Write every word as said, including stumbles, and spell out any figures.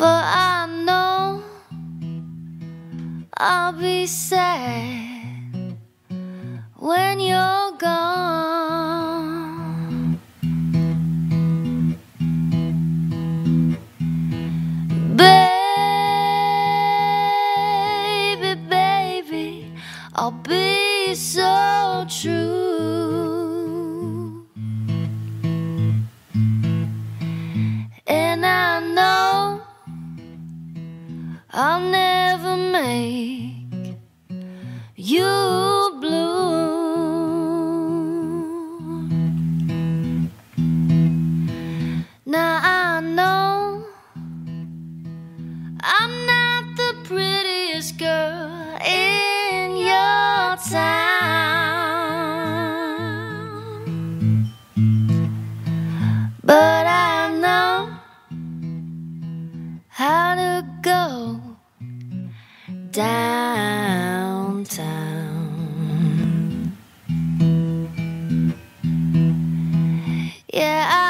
For I know I'll be sad when you're gone. Baby, baby, I'll be so true. And I know I'll never make you blue. Now I know I'm not the prettiest girl in your town, but I know how to go downtown. Yeah, I